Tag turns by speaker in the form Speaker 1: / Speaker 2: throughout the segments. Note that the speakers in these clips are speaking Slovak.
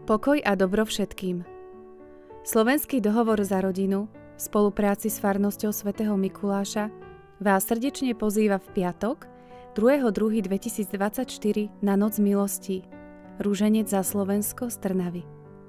Speaker 1: Pokoj a dobro všetkým. Slovenský dohovor za rodinu v spolupráci s farnosťou svätého Mikuláša vás srdečne pozýva v piatok 2.2.2024 na Noc milostí, Rúženec za Slovensko z Trnavy.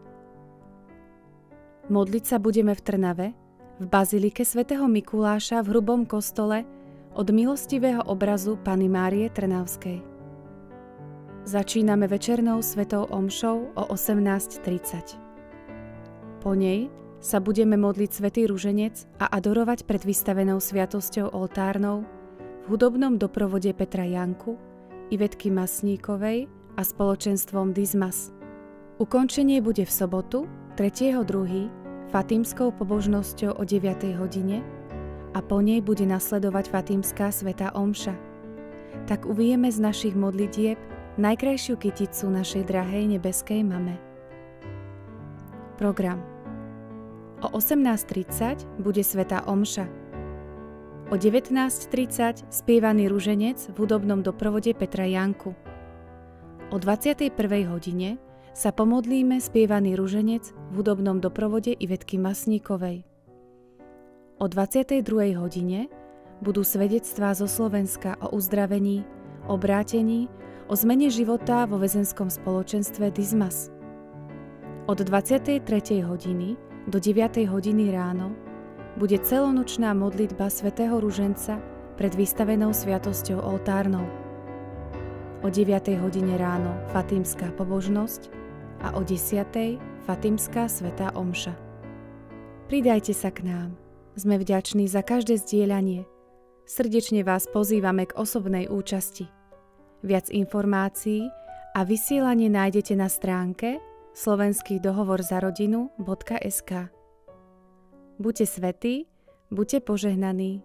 Speaker 1: Modliť sa budeme v Trnave, v bazilike svätého Mikuláša v Hrubom kostole od milostivého obrazu Panny Márie Trnavskej. Začíname večernou svetou omšou o 18:30. Po nej sa budeme modliť svätý Rúženec a adorovať pred vystavenou sviatosťou oltárnou v hudobnom doprovode Petra Janku, Ivetky Masníkovej a spoločenstvom Dismas. Ukončenie bude v sobotu 3.2. fatímskou pobožnosťou o 9. hodine a po nej bude nasledovať fatímska svätá omša. Tak uvieme z našich modlitieb najkrajšiu kyticu našej drahej nebeskej mame. Program. O 18:30 bude svätá omša. O 19:30 spievaný Rúženec v hudobnom doprovode Petra Janku. O 21. hodine sa pomodlíme spievaný Rúženec v hudobnom doprovode Ivetky Masníkovej. O 22. hodine budú svedectvá zo Slovenska o uzdravení, obrátení, o zmene života vo väzenskom spoločenstve Dismas. Od 23. hodiny do 9. hodiny ráno bude celonočná modlitba svätého Rúženca pred vystavenou sviatosťou oltárnou. O 9. hodine ráno fatímska pobožnosť a o 10. fatímska svätá omša. Pridajte sa k nám. Sme vďační za každé zdieľanie. Srdečne vás pozývame k osobnej účasti. Viac informácií a vysielanie nájdete na stránke slovenskýdohovorzarodinu.sk. Buďte svätí, buďte požehnaní.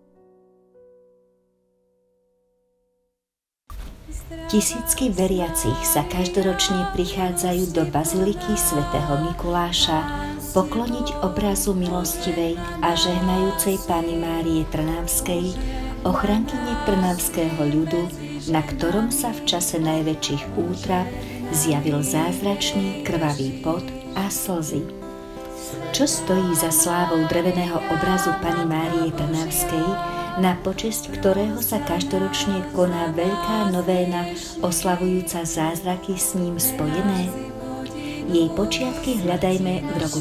Speaker 2: Tisícky veriacich sa každoročne prichádzajú do baziliky svätého Mikuláša pokloniť obrazu milostivej a žehnajúcej Panny Márie Trnavskej, ochrankyne trnavského ľudu, na ktorom sa v čase najväčších útrap zjavil zázračný krvavý pot a slzy. Čo stojí za slávou dreveného obrazu Panny Márie Trnavskej, na počesť ktorého sa každoročne koná veľká novéna oslavujúca zázraky s ním spojené? Jej počiatky hľadajme v roku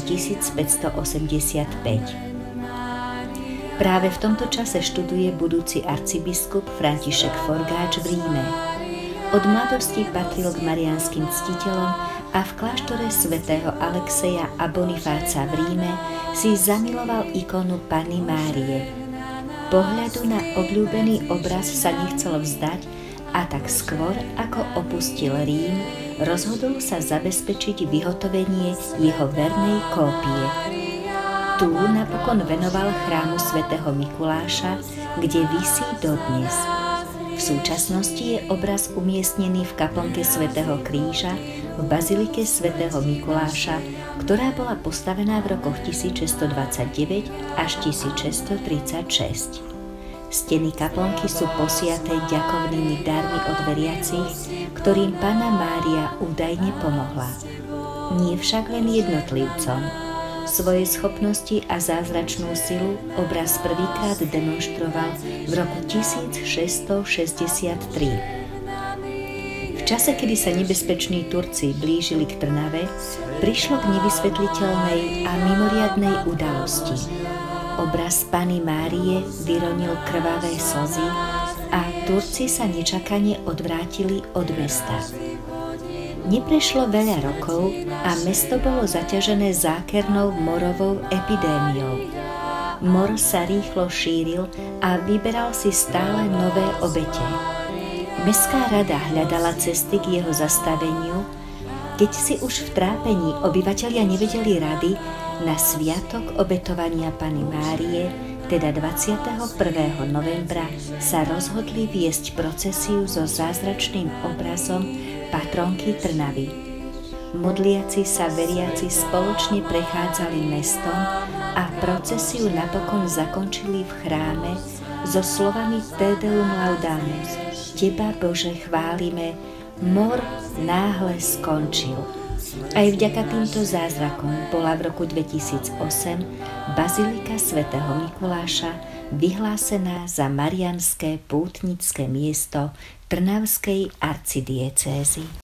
Speaker 2: 1585. Práve v tomto čase študuje budúci arcibiskup František Forgáč v Ríme. Od mladosti patril k mariánskym ctiteľom a v kláštore svätého Alexeja a Bonifáca v Ríme si zamiloval ikonu Panny Márie. Pohľadu na obľúbený obraz sa nechcel vzdať a tak skôr, ako opustil Rím, rozhodol sa zabezpečiť vyhotovenie jeho vernej kópie. Tu napokon venoval chrámu svätého Mikuláša, kde visí dodnes. V súčasnosti je obraz umiestnený v kaplnke svätého Kríža v bazilike svätého Mikuláša, ktorá bola postavená v rokoch 1629 až 1636. Steny kaplnky sú posiaté ďakovnými darmi od veriacich, ktorým Panna Mária údajne pomohla. Nie však len jednotlivcom. Svoje schopnosti a zázračnú silu obraz prvýkrát demonstroval v roku 1663. V čase, kedy sa nebezpeční Turci blížili k Trnave, prišlo k nevysvetliteľnej a mimoriadnej udalosti. Obraz Panny Márie vyronil krvavé slzy a Turci sa nečakane odvrátili od mesta. Neprešlo veľa rokov a mesto bolo zaťažené zákernou morovou epidémiou. Mor sa rýchlo šíril a vyberal si stále nové obete. Mestská rada hľadala cesty k jeho zastaveniu, keď si už v trápení obyvatelia nevedeli rady, na sviatok obetovania Panny Márie, teda 21. novembra, sa rozhodli viesť procesiu so zázračným obrazom patronky Trnavy. Modliaci sa veriaci spoločne prechádzali mestom a procesiu napokon zakončili v chráme so slovami Te Deum laudamus. Teba, Bože, chválime, mor náhle skončil. Aj vďaka týmto zázrakom bola v roku 2008 Bazilika svätého Mikuláša vyhlásená za mariánske pútnické miesto Trnavskej arcidiecézy.